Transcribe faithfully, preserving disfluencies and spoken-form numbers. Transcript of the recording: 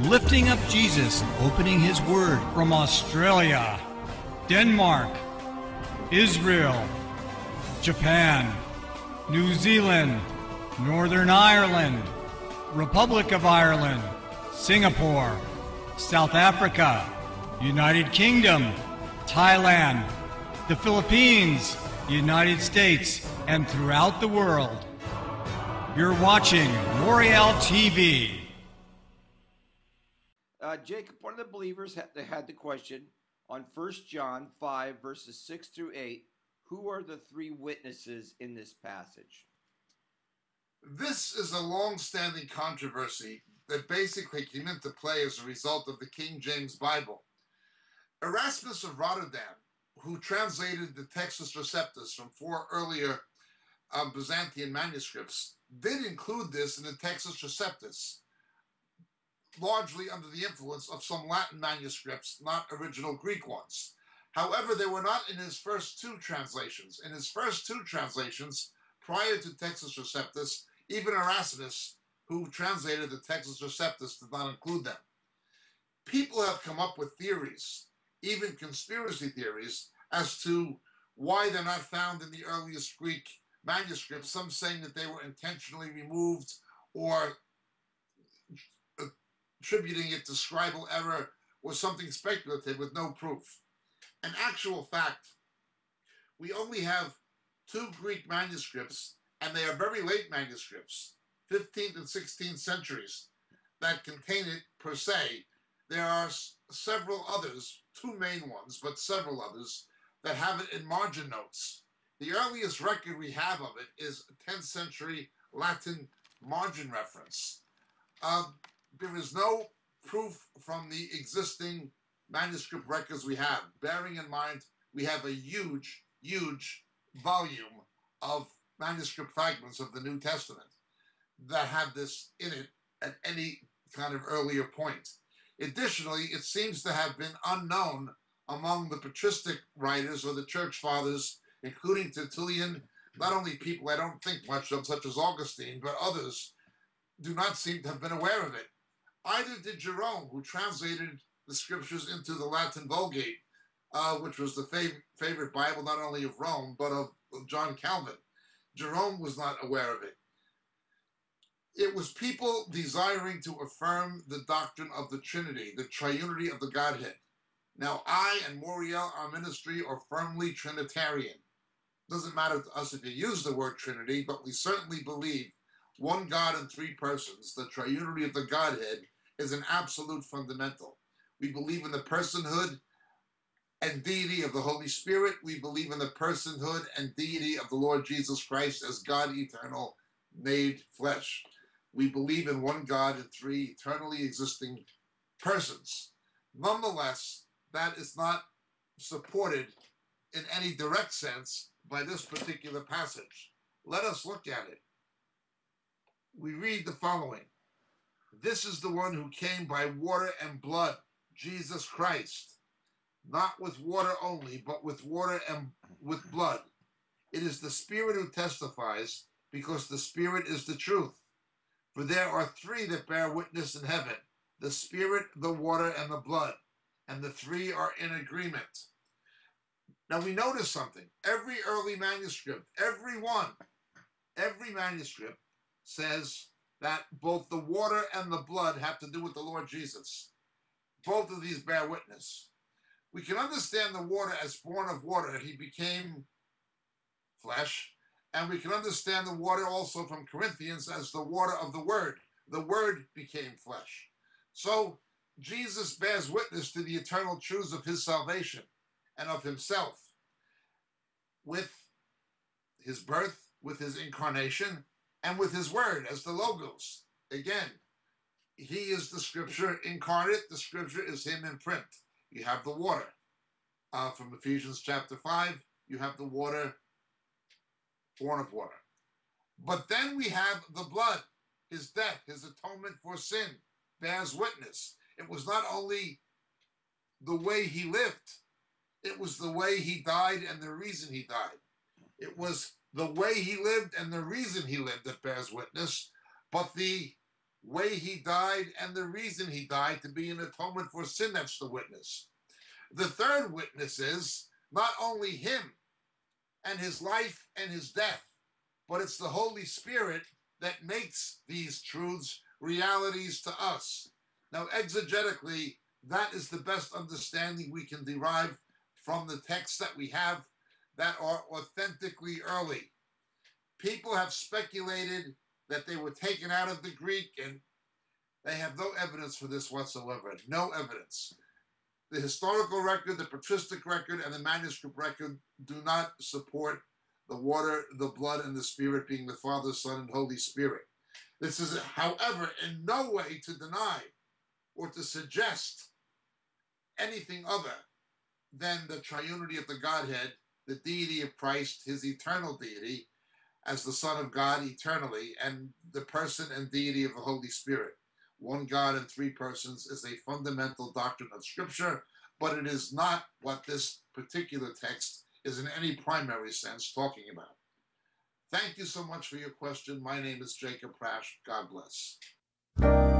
lifting up Jesus, opening his word from Australia, Denmark, Israel, Japan, New Zealand, Northern Ireland, Republic of Ireland, Singapore, South Africa, United Kingdom, Thailand, the Philippines, United States, and throughout the world. You're watching Moriel T V. Uh, Jacob, one of the believers had, they had the question on First John five, verses six through eight, who are the three witnesses in this passage? This is a long-standing controversy that basically came into play as a result of the King James Bible. Erasmus of Rotterdam, who translated the Textus Receptus from four earlier um, Byzantine manuscripts, did include this in the Textus Receptus, largely under the influence of some Latin manuscripts, not original Greek ones. However, they were not in his first two translations. In his first two translations, prior to Textus Receptus, even Erasmus, who translated the Textus Receptus, did not include them. People have come up with theories, even conspiracy theories, as to why they're not found in the earliest Greek manuscripts, some saying that they were intentionally removed or attributing it to scribal error or something speculative with no proof. In actual fact, we only have two Greek manuscripts, and they are very late manuscripts, fifteenth and sixteenth centuries, that contain it per se. There are several others, two main ones, but several others, that have it in margin notes. The earliest record we have of it is a tenth century Latin margin reference. Uh, there is no proof from the existing manuscript records we have, bearing in mind we have a huge, huge volume of manuscript fragments of the New Testament that have this in it at any kind of earlier point. Additionally, it seems to have been unknown among the patristic writers or the church fathers, including Tertullian, not only people I don't think much of, such as Augustine, but others do not seem to have been aware of it. Either did Jerome, who translated the scriptures into the Latin Vulgate, uh, which was the fav favorite Bible not only of Rome, but of, of John Calvin. Jerome was not aware of it. It was people desiring to affirm the doctrine of the Trinity, the triunity of the Godhead. Now, I and Moriel, our ministry, are firmly Trinitarian. Doesn't matter to us if you use the word Trinity, but we certainly believe one God in three persons, the triunity of the Godhead, is an absolute fundamental. We believe in the personhood and deity of the Holy Spirit. We believe in the personhood and deity of the Lord Jesus Christ as God eternal, made flesh. We believe in one God in three eternally existing persons. Nonetheless, that is not supported in any direct sense by this particular passage. Let us look at it. We read the following. This is the one who came by water and blood, Jesus Christ, not with water only, but with water and with blood. It is the Spirit who testifies, because the Spirit is the truth. For there are three that bear witness in heaven, the Spirit, the water, and the blood, and the three are in agreement. Now we notice something. Every early manuscript, every one, every manuscript says that both the water and the blood have to do with the Lord Jesus. Both of these bear witness. We can understand the water as born of water. He became flesh. And we can understand the water also from Corinthians as the water of the Word. The Word became flesh. So Jesus bears witness to the eternal truths of his salvation and of himself with his birth, with his incarnation, and with his word as the Logos. Again, he is the scripture incarnate. The scripture is him in print. You have the water. Uh, from Ephesians chapter five, you have the water, born of water. But then we have the blood, his death, his atonement for sin, bears witness. It was not only the way he lived, it was the way he died and the reason he died. It was the way he lived and the reason he lived that bears witness, but the way he died, and the reason he died, to be an atonement for sin. That's the witness. The third witness is not only him and his life and his death, but it's the Holy Spirit that makes these truths realities to us. Now, exegetically, that is the best understanding we can derive from the texts that we have that are authentically early. People have speculated that they were taken out of the Greek, and they have no evidence for this whatsoever. No evidence. The historical record, the patristic record, and the manuscript record do not support the water, the blood, and the Spirit being the Father, Son, and Holy Spirit. This is, however, in no way to deny or to suggest anything other than the triunity of the Godhead, the deity of Christ, his eternal deity, as the Son of God eternally, and the person and deity of the Holy Spirit. One God in three persons is a fundamental doctrine of Scripture, but it is not what this particular text is in any primary sense talking about. Thank you so much for your question. My name is Jacob Prasch. God bless.